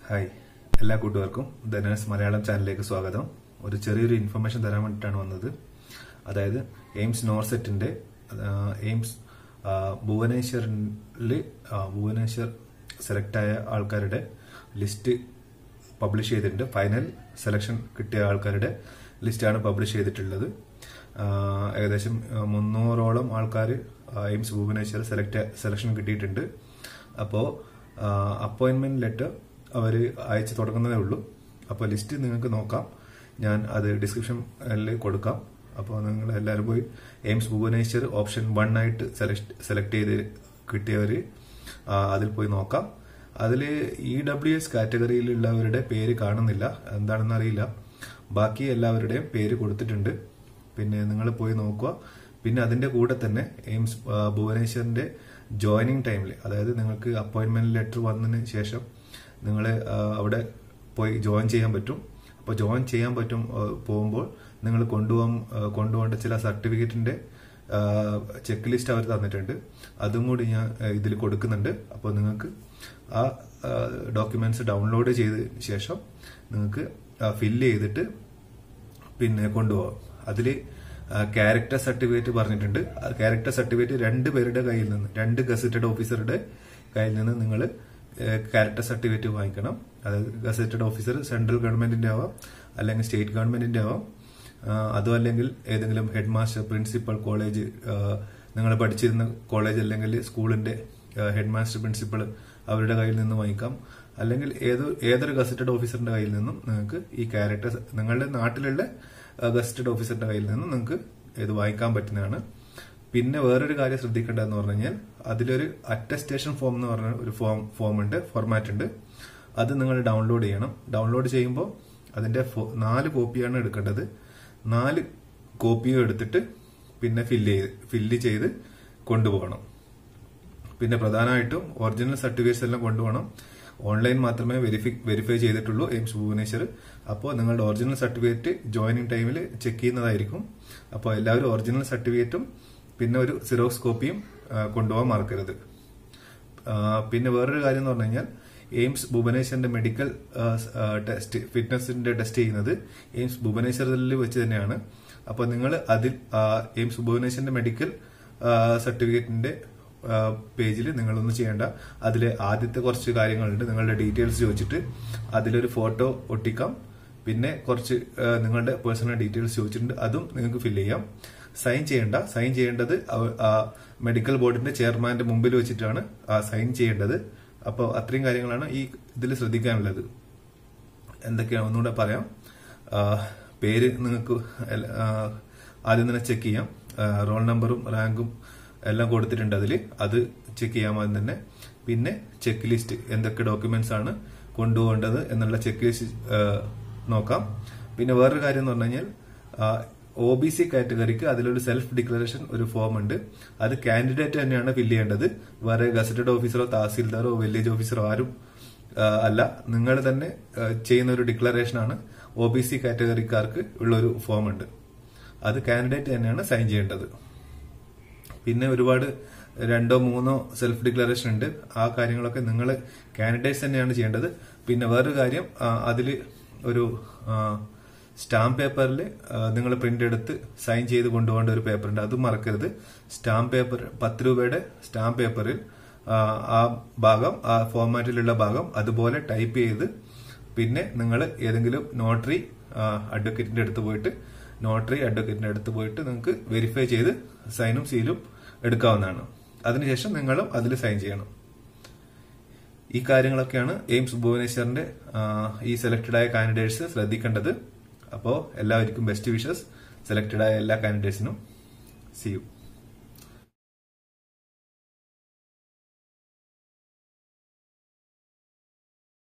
Hi എല്ലാ കൂട്ടുകാർക്കും the nurse Malayalam ചാനലിലേക്ക് സ്വാഗതം. ഒരു ചെറിയൊരു ഇൻഫർമേഷൻ തരാൻ വേണ്ടിയിട്ടാണ് വന്നത്. അതായത് എയിംസ് നോർസെറ്റിന്റെ എയിംസ് ഭുവനേശ്വർ സെലക്ട് ആയ ആൾക്കാരുടെ ലിസ്റ്റ് പബ്ലിഷ് ചെയ്തിട്ടുണ്ട്. ഫൈനൽ സെലക്ഷൻ കിട്ടിയ ആൾക്കാരുടെ ലിസ്റ്റാണ് പബ്ലിഷ് ചെയ്തിട്ടുള്ളത്. ഏകദേശം 300ഓളം ആൾക്കാർ എയിംസ് ഭുവനേശ്വർ സെലക്ഷൻ കിട്ടിയിട്ടുണ്ട്. അപ്പോൾ അപ്പോയിന്റ്മെന്റ് ലെറ്റർ അവർ അയച്ചു തുടങ്ങുന്നതേ ഉള്ളൂ. അപ്പോൾ ലിസ്റ്റ് നിങ്ങൾക്ക് നോക്കാം, ഞാൻ അത് ഡിസ്ക്രിപ്ഷനിൽ കൊടുക്കാം. അപ്പോൾ നിങ്ങൾ എല്ലാവരും പോയി എയിംസ് ഭുവനേശ്വർ ഓപ്ഷൻ 1 ആയിട്ട് സെലക്ട് ചെയ്ത് കിട്ടിയവർ അതിൽ പോയി നോക്കാം. അതിൽ EWS കാറ്റഗറിയിലുള്ളവരുടെ പേര് കാണുന്നില്ല, എന്താണെന്ന് അറിയില്ല. ബാക്കി എല്ലാവരുടെയും പേര് കൊടുത്തിട്ടുണ്ട്. പിന്നെ നിങ്ങൾ പോയി നോക്കുക. പിന്നെ അതിന്റെ കൂടെ തന്നെ എയിംസ് ഭുവനേശ്വറിന്റെ ജോയിനിങ് ടൈമിൽ, അതായത് നിങ്ങൾക്ക് അപ്പോയിന്റ്മെന്റ് ലെറ്റർ വന്നതിന് ശേഷം നിങ്ങൾ അവിടെ പോയി ജോയിൻ ചെയ്യാൻ പറ്റും. അപ്പോൾ ജോയിൻ ചെയ്യാൻ പോകുമ്പോൾ നിങ്ങൾ കൊണ്ടുപോകേണ്ട ചില സർട്ടിഫിക്കറ്റിന്റെ ചെക്ക് ലിസ്റ്റ് അവർ തന്നിട്ടുണ്ട്. അതും കൂടി ഞാൻ ഇതിൽ കൊടുക്കുന്നുണ്ട്. അപ്പോൾ നിങ്ങൾക്ക് ആ ഡോക്യുമെന്റ്സ് ഡൗൺലോഡ് ചെയ്തതിന് ശേഷം നിങ്ങൾക്ക് ഫില്ല് ചെയ്തിട്ട് പിന്നെ കൊണ്ടുപോകാം. അതിൽ ക്യാരക്ടർ സർട്ടിഫിക്കറ്റ് പറഞ്ഞിട്ടുണ്ട്. ക്യാരക്ടർ സർട്ടിഫിക്കറ്റ് 2 പേരുടെ കയ്യിൽ നിന്ന്, 2 ഗസറ്റഡ് ഓഫീസറുടെ കയ്യിൽ നിന്ന് നിങ്ങൾ ക്യാരക്ടർ സർട്ടിഫിക്കറ്റ് വാങ്ങിക്കണം. അതായത് ഗസറ്റഡ് ഓഫീസർ സെൻട്രൽ ഗവൺമെന്റിന്റെ ആവാം, അല്ലെങ്കിൽ സ്റ്റേറ്റ് ഗവൺമെന്റിന്റെ ആവാം. അതും അല്ലെങ്കിൽ ഏതെങ്കിലും ഹെഡ് മാസ്റ്റർ, പ്രിൻസിപ്പൽ, കോളേജ്, നിങ്ങൾ പഠിച്ചിരുന്ന കോളേജ് അല്ലെങ്കിൽ സ്കൂളിന്റെ ഹെഡ് മാസ്റ്റർ, പ്രിൻസിപ്പൽ അവരുടെ കയ്യിൽ നിന്ന് വാങ്ങിക്കാം. അല്ലെങ്കിൽ ഏതൊരു ഗസറ്റഡ് ഓഫീസറിന്റെ കയ്യിൽ നിന്നും നിങ്ങൾക്ക് ഈ ക്യാരക്ടർ, നിങ്ങളുടെ നാട്ടിലുള്ള ഗസറ്റഡ് ഓഫീസറിന്റെ കയ്യിൽ നിന്നും നിങ്ങൾക്ക് ഇത് വാങ്ങിക്കാൻ പറ്റുന്നതാണ്. പിന്നെ വേറൊരു കാര്യം ശ്രദ്ധിക്കേണ്ടതെന്ന് പറഞ്ഞു കഴിഞ്ഞാൽ അതിലൊരു അറ്റസ്റ്റേഷൻ ഫോം എന്ന് പറഞ്ഞ ഒരു ഫോം ഉണ്ട്, ഫോർമാറ്റ് ഉണ്ട്. അത് നിങ്ങൾ ഡൗൺലോഡ് ചെയ്യണം. ഡൗൺലോഡ് ചെയ്യുമ്പോൾ അതിന്റെ 4 കോപ്പിയാണ് എടുക്കേണ്ടത്. 4 കോപ്പിയും എടുത്തിട്ട് പിന്നെ ഫില്ല് ചെയ്ത് കൊണ്ടുപോകണം. പിന്നെ പ്രധാനമായിട്ടും ഒറിജിനൽ സർട്ടിഫിക്കറ്റ്സ് എല്ലാം കൊണ്ടുപോകണം. ഓൺലൈൻ മാത്രമേ വെരിഫൈ ചെയ്തിട്ടുള്ളൂ എയിംസ് ഭുവനേശ്വർ. അപ്പോൾ നിങ്ങളുടെ ഒറിജിനൽ സർട്ടിഫിക്കറ്റ് ജോയിനിങ് ടൈമിൽ ചെക്ക് ചെയ്യുന്നതായിരിക്കും. അപ്പോൾ എല്ലാവരും ഒറിജിനൽ സർട്ടിഫിക്കറ്റും പിന്നെ ഒരു സിറോക്സ് കോപ്പിയും കൊണ്ടുപോകാൻ മറക്കരുത്. പിന്നെ വേറൊരു കാര്യം എന്ന് പറഞ്ഞു കഴിഞ്ഞാൽ എയിംസ് ഭുവനേശ്വറിന്റെ മെഡിക്കൽ ടെസ്റ്റ്, ഫിറ്റ്നസിന്റെ ടെസ്റ്റ് ചെയ്യുന്നത് എയിംസ് ഭുവനേശ്വറിൽ വെച്ച് തന്നെയാണ്. അപ്പോൾ നിങ്ങൾ അതിൽ എയിംസ് ഭുവനേശ്വറിന്റെ മെഡിക്കൽ സർട്ടിഫിക്കറ്റിന്റെ പേജിൽ നിങ്ങളൊന്നും ചെയ്യേണ്ട. അതിലെ ആദ്യത്തെ കുറച്ച് കാര്യങ്ങളുണ്ട്. നിങ്ങളുടെ ഡീറ്റെയിൽസ് ചോദിച്ചിട്ട് അതിലൊരു ഫോട്ടോ ഒട്ടിക്കാം. പിന്നെ കുറച്ച് നിങ്ങളുടെ പേഴ്സണൽ ഡീറ്റെയിൽസ് ചോദിച്ചിട്ടുണ്ട്, അതും നിങ്ങൾക്ക് ഫില്ല് ചെയ്യാം. സൈൻ ചെയ്യേണ്ടത് മെഡിക്കൽ ബോർഡിന്റെ ചെയർമാന്റെ മുമ്പിൽ വെച്ചിട്ടാണ് സൈൻ ചെയ്യേണ്ടത്. അപ്പോൾ അത്രയും കാര്യങ്ങളാണ് ഈ ഇതിൽ ശ്രദ്ധിക്കാനുള്ളത്. എന്തൊക്കെയാണ് ഒന്നുകൂടെ പറയാം. പേര് നിങ്ങൾക്ക് ആദ്യം തന്നെ ചെക്ക് ചെയ്യാം. റോൾ നമ്പറും റാങ്കും എല്ലാം കൊടുത്തിട്ടുണ്ട് അതിൽ, അത് ചെക്ക് ചെയ്യാൻ ആദ്യം തന്നെ. പിന്നെ ചെക്ക് ലിസ്റ്റ്, എന്തൊക്കെ ഡോക്യുമെന്റ്സ് ആണ് കൊണ്ടുപോകേണ്ടത് എന്നുള്ള ചെക്ക് ലിസ്റ്റ് നോക്കാം. പിന്നെ വേറൊരു കാര്യം എന്ന് പറഞ്ഞു കഴിഞ്ഞാൽ OBC കാറ്റഗറിക്ക് അതിലൊരു സെൽഫ് ഡിക്ലറേഷൻ ഒരു ഫോം ഉണ്ട്. അത് കാൻഡിഡേറ്റ് തന്നെയാണ് ഫില്ല് ചെയ്യേണ്ടത്. വേറെ ഗസറ്റഡ് ഓഫീസറോ തഹസീൽദാറോ വില്ലേജ് ഓഫീസറോ ആരും അല്ല, നിങ്ങൾ തന്നെ ചെയ്യുന്ന ഒരു ഡിക്ലറേഷനാണ്. OBC കാറ്റഗറിക്കാർക്ക് ഉള്ള ഒരു ഫോം ഉണ്ട്. അത് കാൻഡിഡേറ്റ് തന്നെയാണ് സൈൻ ചെയ്യേണ്ടത്. പിന്നെ ഒരുപാട് 2 or 3 സെൽഫ് ഡിക്ലറേഷൻ ഉണ്ട്. ആ കാര്യങ്ങളൊക്കെ നിങ്ങൾ കാൻഡിഡേറ്റ്സ് തന്നെയാണ് ചെയ്യേണ്ടത്. പിന്നെ വേറൊരു കാര്യം, അതിൽ ഒരു സ്റ്റാമ്പ് പേപ്പറിൽ നിങ്ങൾ പ്രിന്റ് എടുത്ത് സൈൻ ചെയ്ത് കൊണ്ടുപോകേണ്ട ഒരു പേപ്പർ ഉണ്ട്. അതും മറക്കരുത്. സ്റ്റാമ്പ് പേപ്പർ 10 രൂപയുടെ സ്റ്റാമ്പ് പേപ്പറിൽ ആ ഭാഗം, ആ ഫോർമാറ്റിലുള്ള ഭാഗം അതുപോലെ ടൈപ്പ് ചെയ്ത് പിന്നെ നിങ്ങൾ ഏതെങ്കിലും നോട്ടറി അഡ്വക്കേറ്റിന്റെ അടുത്ത് പോയിട്ട് നിങ്ങൾക്ക് വെരിഫൈ ചെയ്ത് സൈനും സീലും എടുക്കാവുന്നതാണ്. അതിനുശേഷം നിങ്ങളും അതിൽ സൈൻ ചെയ്യണം. ഈ കാര്യങ്ങളൊക്കെയാണ് എയിംസ് ഭുവനേശ്വറിന്റെ ഈ സെലക്ടഡ് ആയ കാൻഡിഡേറ്റ്സ് ശ്രദ്ധിക്കേണ്ടത്. അപ്പോൾ എല്ലാവർക്കും ബെസ്റ്റ് വിഷസ്. സെലക്ടഡ് ആയ എല്ലാ കാൻഡിഡേറ്റ്സിനും. C U.